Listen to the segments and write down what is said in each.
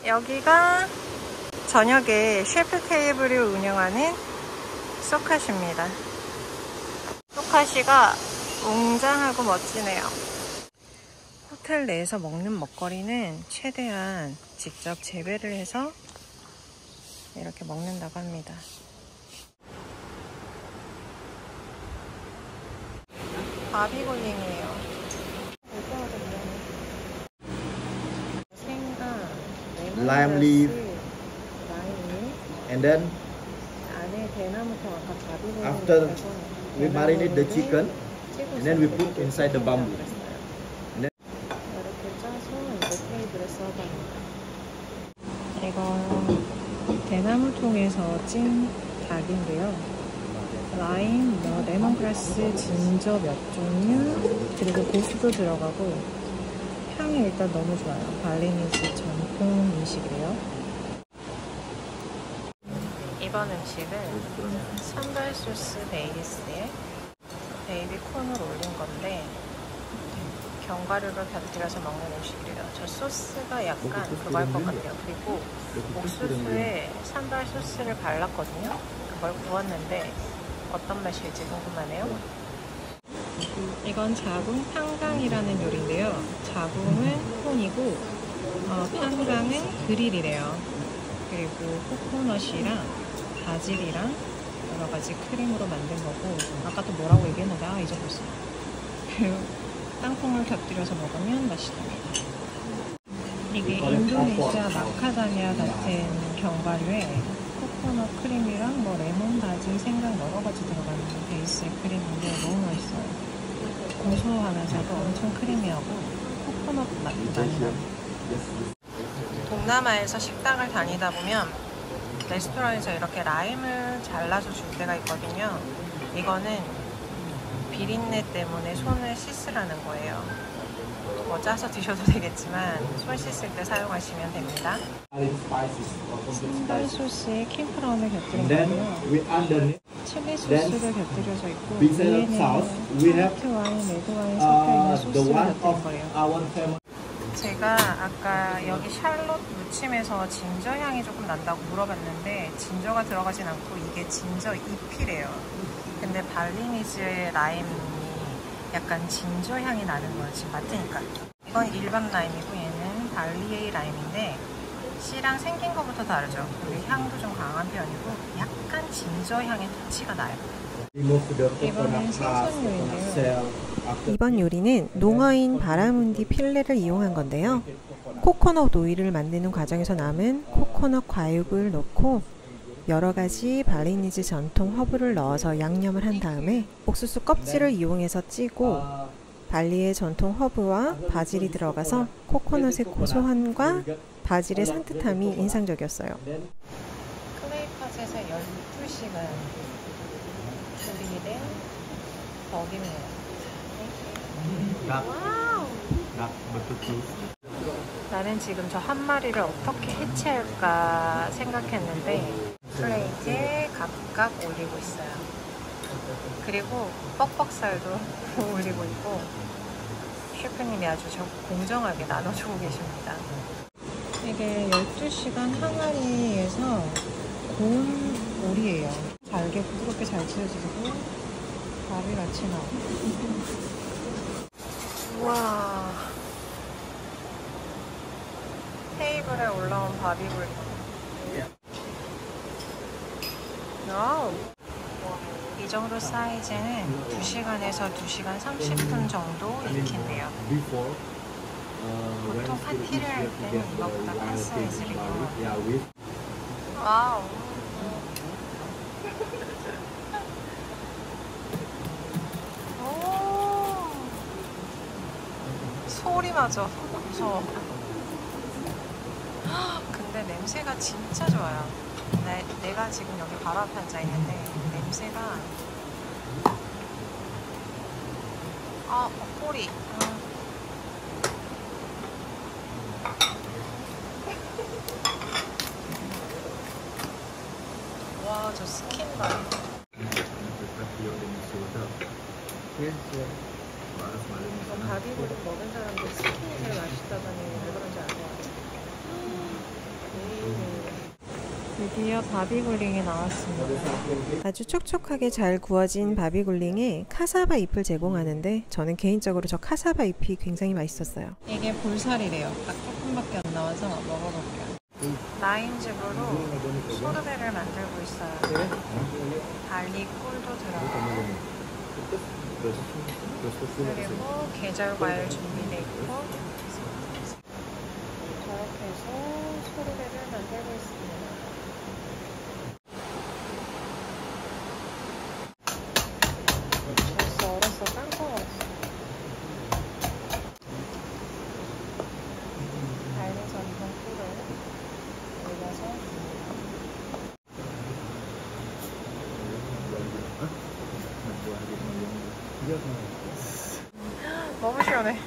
여기가 저녁에 셰프 테이블을 운영하는 소카시입니다. 소카시가 웅장하고 멋지네요. 호텔 내에서 먹는 먹거리는 최대한 직접 재배를 해서 이렇게 먹는다고 합니다. 바비골링이에요. 생강, lime leaf, and then 안에 대나무통 아까 바비골링 after we marinate the chicken, and then we put inside the bamboo. 이렇게 짜서 이제 테이블에 써봅니다. 이건 대나무통에서 찐 닭인데요. 라임, 레몬그라스, 진저 몇 종류, 그리고 고수도 들어가고 향이 일단 너무 좋아요. 발리니즈 전통 음식이래요. 이번 음식은 산발 소스 베이스에 베이비 콘을 올린 건데 견과류를 곁들여서 먹는 음식이래요. 저 소스가 약간 그거 할 것 같아요. 그리고 옥수수에 산발 소스를 발랐거든요. 그걸 구웠는데 어떤 맛일지 궁금하네요. 이건 자궁 판강이라는 요리인데요. 자궁은 콘이고 판강은 그릴이래요. 그리고 코코넛이랑 바질이랑 여러가지 크림으로 만든 거고, 아까 또 뭐라고 얘기했는데 잊어버렸어. 그리고 땅콩을 곁들여서 먹으면 맛있답니다. 이게 인도네시아 마카다미아 같은 견과류에 코코넛 크림이랑 레몬, 바질, 생강 여러가지 들어가는 베이스의 크림인데 너무 맛있어요. 고소하면서도 엄청 크리미하고 코코넛 맛도 많이 나요. 동남아에서 식당을 다니다 보면 레스토랑에서 이렇게 라임을 잘라서 줄 때가 있거든요. 이거는 비린내 때문에 손을 씻으라는 거예요. 짜서 드셔도 되겠지만 손 씻을 때 사용하시면 됩니다. 산발 소스에 킴프라운을 곁들인 거고요. 칠리 소스를 곁들여져 있고 위에는 화이트 와인, 레드 와인 섞여있는 소스를 곁들인 거예요. 제가 아까 여기 샬롯 무침에서 진저 향이 조금 난다고 물어봤는데 진저가 들어가진 않고 이게 진저 잎이래요. 근데 발리니즈의 라임이 약간 진저 향이 나는 거예요. 지금 맡으니까. 이건 일반 라임이고 얘는 발리에이 라임인데 씨랑 생긴 것부터 다르죠. 그리고 향도 좀 강한 편이고 약간 진저 향의 터치가 나요. 이번엔 생선 요리인데요. 이번 요리는 농어인 바라문디 필레를 이용한 건데요. 코코넛 오일을 만드는 과정에서 남은 코코넛 과육을 넣고 여러가지 발리니즈 전통 허브를 넣어서 양념을 한 다음에 옥수수 껍질을 이용해서 찌고 발리의 전통 허브와 바질이 들어가서 코코넛의 고소함과 바질의 산뜻함이 인상적이었어요. 클레이팟에서 12시간 조리된 덕입니다. 나는 지금 저 한 마리를 어떻게 해체할까 생각했는데 플레이트에 각각 올리고 있어요. 그리고 뻑뻑살도 올리고 있고 셰프님이 아주 공정하게 나눠주고 계십니다. 이게 12시간 항아리에서 고운 오리예요. 잘게 부드럽게 잘 찢어지고 밥이 같이 나오고. 우와, 테이블에 올라온 바비굴. 와우. 이 정도 사이즈는 2시간에서 2시간 30분 정도 익힌대요. 보통 파티를 할 때는 이거보다 큰 사이즈를 이용해요. 와우. 소리마저 무서워. 근데 냄새가 진짜 좋아요. 내가 지금 여기 바로 앞에 앉아 있는데 냄새가 꼬리. 와, 저 스킨 봐. 바비굴을 먹은 사람들 스킨이 제일 맛있다더니 왜 그런지 알 것 같아. 드디어 바비굴링이 나왔습니다. 아주 촉촉하게 잘 구워진 바비굴링에 카사바 잎을 제공하는데 저는 개인적으로 저 카사바 잎이 굉장히 맛있었어요. 이게 볼살이래요. 딱 조금밖에 안 나와서 먹어볼게요. 라임즙으로 소르베를 만들고 있어요. 발리 꿀도 들어가고 그리고 계절 과일 준비되어 있고 저렇게 해서 소르베를 만들고 있습니다. 벌써 얼었어 깡통 얼었어. 발리 전통 꿀을 올려서 너무 시원해.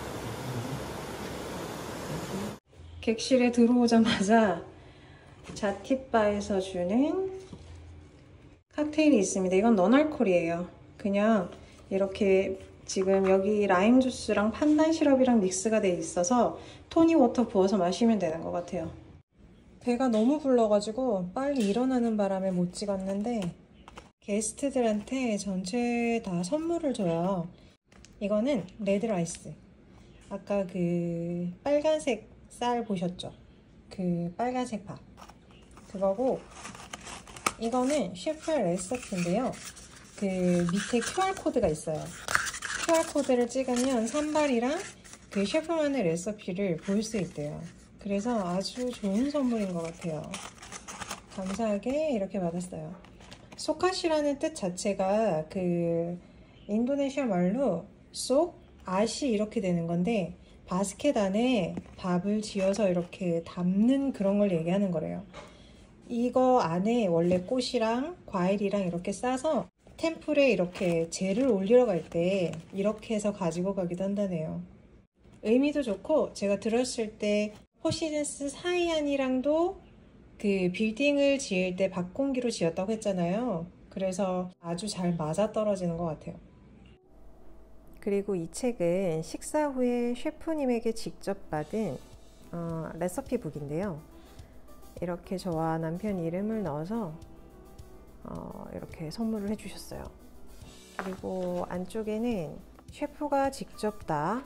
객실에 들어오자마자 자티바에서 주는 칵테일이 있습니다. 이건 너날콜이에요. 그냥 이렇게 지금 여기 라임 주스랑 판단 시럽이랑 믹스가 돼 있어서 토닉워터 부어서 마시면 되는 것 같아요. 배가 너무 불러가지고 빨리 일어나는 바람에 못 찍었는데 게스트들한테 전체 다 선물을 줘요. 이거는 레드라이스. 아까 그 빨간색 쌀 보셨죠? 그 빨간색 밥. 그거고 이거는 셰프의 레시피인데요. 그 밑에 QR코드가 있어요. QR코드를 찍으면 산발이랑 그 셰프만의 레시피를 볼 수 있대요. 그래서 아주 좋은 선물인 것 같아요. 감사하게 이렇게 받았어요. 소카시라는 뜻 자체가 그 인도네시아 말로 쏙, 아시 이렇게 되는 건데 바스켓 안에 밥을 지어서 이렇게 담는 그런 걸 얘기하는 거래요. 이거 안에 원래 꽃이랑 과일이랑 이렇게 싸서 템플에 이렇게 젤을 올리러 갈 때 이렇게 해서 가지고 가기도 한다네요. 의미도 좋고 제가 들었을 때 포시즌스 사이안이랑도 그 빌딩을 지을 때 박공기로 지었다고 했잖아요. 그래서 아주 잘 맞아떨어지는 것 같아요. 그리고 이 책은 식사 후에 셰프님에게 직접 받은 레시피북인데요. 이렇게 저와 남편 이름을 넣어서 이렇게 선물을 해주셨어요. 그리고 안쪽에는 셰프가 직접 다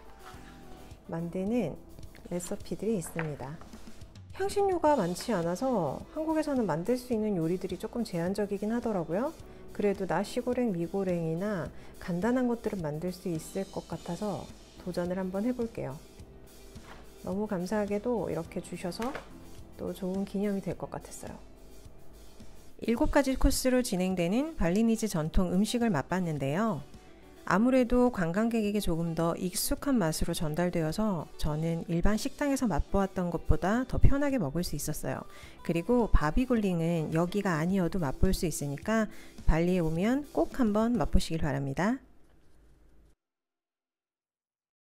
만드는 레시피들이 있습니다. 향신료가 많지 않아서 한국에서는 만들 수 있는 요리들이 조금 제한적이긴 하더라고요. 그래도 나시고랭, 미고랭이나 간단한 것들은 만들 수 있을 것 같아서 도전을 한번 해볼게요. 너무 감사하게도 이렇게 주셔서 또 좋은 기념이 될 것 같았어요. 7가지 코스로 진행되는 발리니즈 전통 음식을 맛봤는데요. 아무래도 관광객에게 조금 더 익숙한 맛으로 전달되어서 저는 일반 식당에서 맛보았던 것보다 더 편하게 먹을 수 있었어요. 그리고 바비굴링은 여기가 아니어도 맛볼 수 있으니까 발리에 오면 꼭 한번 맛보시길 바랍니다.